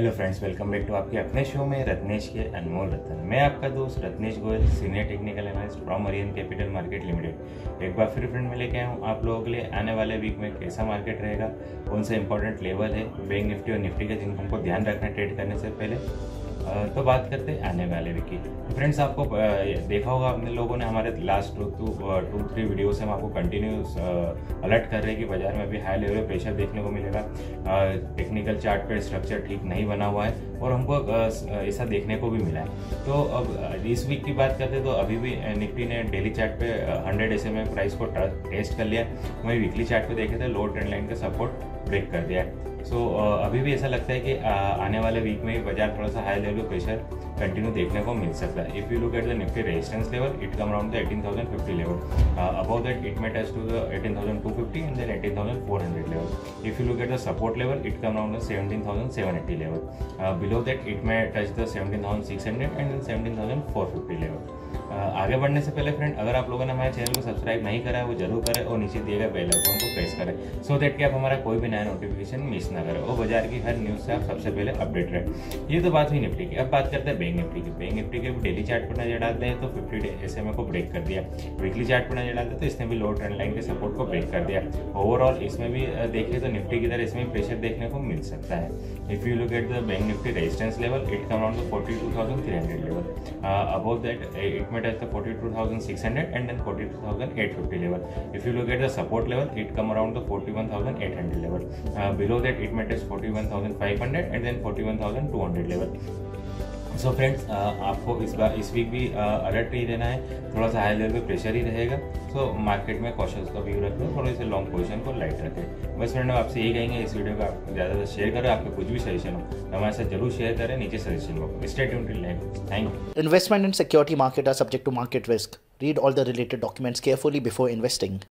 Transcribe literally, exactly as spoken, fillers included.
Hello friends, welcome back to आपके अपने show में रत्नेश के अनमोल रतन। मैं आपका दोस्त Ratnesh Goyal, senior technical analyst from Arihant capital market limited. एक बार फिर फ्रेंड में लेके आया हूँ आप लोगों के लिए आने वाले वीक में कैसा मार्केट रहेगा, कौन से इंपॉर्टेंट लेवल है बैंक निफ्टी और निफ्टी के जिनको हमको ध्यान रखना है ट्रेड करने से पहले। तो बात करते हैं आने वाले वीक की। फ्रेंड्स, आपको देखा होगा अपने लोगों ने हमारे last two two two three video से हम आपको कंटिन्यूस अलर्ट कर रहे हैं कि बाजार में अभी हाई लेवल प्रेशर देखने को मिलेगा। टेक्निकल चार्ट पे स्ट्रक्चर ठीक नहीं बना हुआ है और हमको ऐसा देखने को भी मिला है। तो अब इस वीक की बात करते हैं तो अभी भी निफ्टी ने डेली चार्ट पे hundred S M A price को टेस्ट कर लिया। वहीं वीकली चार्ट पे देखे थे लोअर ट्रेंड लाइन का सपोर्ट ब्रेक कर दिया है। सो so, अभी भी ऐसा लगता है कि आने वाले वीक में बाजार थोड़ा सा हाई लेवल प्रेशर कंटिन्यू देखने को मिल सकता है। If you look at the Nifty resistance level, it come around the eighteen thousand fifty level. About that it may touch to the eighteen thousand two hundred fifty and then eighteen thousand four hundred level. If you look at the support level, it come around the seventeen thousand seven hundred eighty level. Uh, below that it may touch the seventeen thousand six hundred and then seventeen thousand four hundred fifty level. uh, आगे बढ़ने से पहले friend, अगर आप लोगों ने हमारे channel को सब्सक्राइब नहीं करा है वो जरूर करें और नीचे दिए गए बेल आइकन को प्रेस करें सो दैट कि आप हमारा कोई भी नया नोटिफिकेशन मिस ना करें और बाजार की हर न्यूज़ से आप सबसे पहले अपडेट रहे। ये तो बात हुई निफ्टी की। अब बात करते हैं बैंक निफ्टी की। बैंक निफ्टी के डेली चार्ट पर नजर डालते हैं तो fifty day S M A को ब्रेक कर दिया। वीकली चार्ट पर नजर डालते हैं तो इसने भी लो ट्रेंड लाइन के सपोर्ट को ब्रेक कर दिया। ओवरऑल इसमें भी देखिए तो निफ्टी की तरह इसमें प्रेशर देखने को मिल सकता है। If you look at the bank Nifty resistance level, it come around the forty two thousand three hundred level. About that it may touch the forty-two thousand six hundred and then forty-two thousand eight hundred fifty level. If you look at the support level, it come around the forty-one thousand eight hundred level. Uh, below that it may touch forty-one thousand five hundred and then forty-one thousand two hundred level. So so friends, आपको इस बार इस week भी alert ही रहना है, थोड़ा सा high level पे pressure ही रहेगा। सो so, मार्केट में कॉशंस का व्यू रखें, थोड़े से लॉन्ग पोजीशन को लाइट रखें। बस फ्रेंड, आपसे यही कहेंगे इस वीडियो को आप ज़्यादा से शेयर करें। आपके कुछ भी सजेशन हो तो हमारे साथ जरूर शेयर करें नीचे suggestion box. Stay tuned till next. Thank you. Investment in security market are subject to market risk. Read all the related documents carefully before investing.